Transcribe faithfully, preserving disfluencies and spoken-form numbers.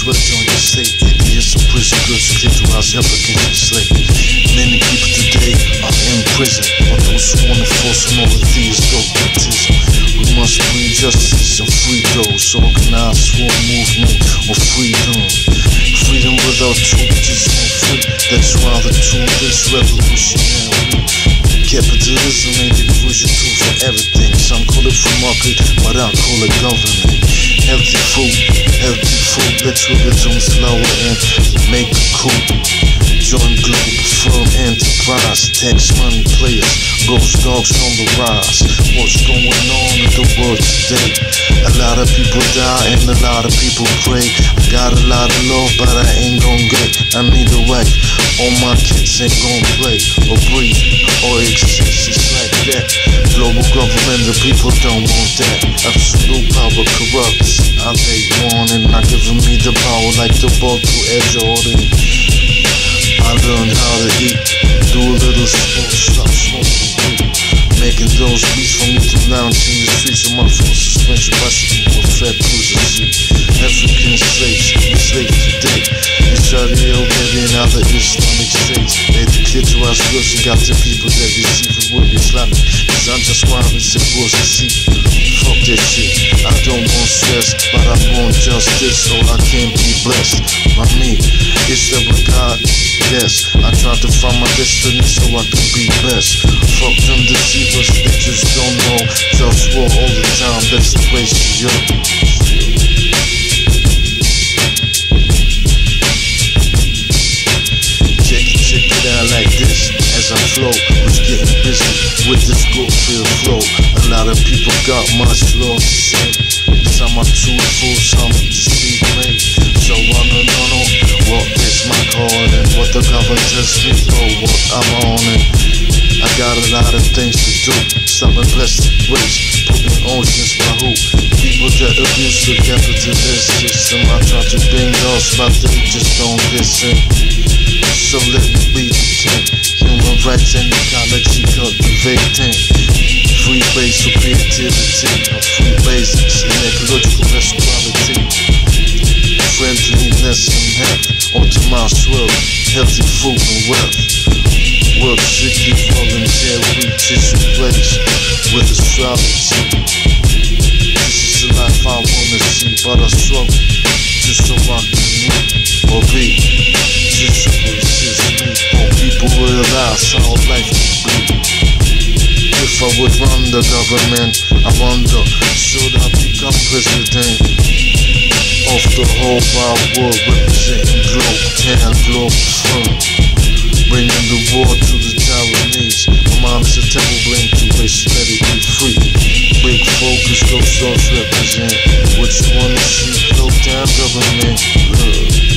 sweats on your state. Idiots in prison, girls who clear through house, help against the slave. Many people today are in prison, but those who wanna force on all of these dogmatism. We must bring justice and free those. Organize for a movement of freedom. Freedom without truth is not free. That's why the truth is revolutionary. Capitalism ain't the crucial tool for everything. Some call it free market, but I call it government. Healthy food, healthy food. Let's rub it on slower and make it cool. Join Globalfirm enterprise. Tax money players, GhostDogz on the rise. What's going on in the world today? A lot of people die and a lot of people pray. I got a lot of love, but I ain't gon' get. I need a wife. All my kids ain't gon' play or breathe or exist. It's like that. Global government, the people don't want that. Absolute power corrupts. I take one and not giving me the power like the ball to Air Jordan. I learned how to eat, do a little sport, stop smoking weed. Making those beats for me to lounge in the streets of my full suspension bicycle with fat cruisers. African slaves, enslaved today. Israeli already and other Islamic states. They declare to us girls and got the people that receive it with Islamic. Cause I'm just wild and sick was to see. Fuck that shit. I don't want stress, but I want justice, so I can't be blessed by me. Is there a God? Yes. I try to find my destiny so I can be best. Fuck them deceivers, they just don't know. JustWar all the time, that's the way she yo. Check it, check it out like this. As I flow, was getting busy with this good feel flow. A lot of people got much love to say. Some are too full, some deceive me. So I don't know what is my calling, what the government tells me for what I'm on it. I got a lot of things to do. Stopping plastic waste, putting oceans by who? People that abuse the capitalist system. I try to bring those, but they just don't listen. So let me be the king. Human rights and ecology cultivating. Free base for creativity, and free basics in ecological equality. Friendliness and health, onto my swirl. Healthy food and wealth. Work strictly volunteer, reaches a place with astrology. This is the life I wanna see, but I struggle just so I can live or be. Just to resist me, more people realize how life can be. If I would run the government, I wonder, should I become president of the whole wide world, representing Globetown, Globalfirm, bringing the war to the Taiwanese. My mom is a temple blame to waste, let it be free. Big focus, GhostDogz represent. What you wanna see, Globetown government, look.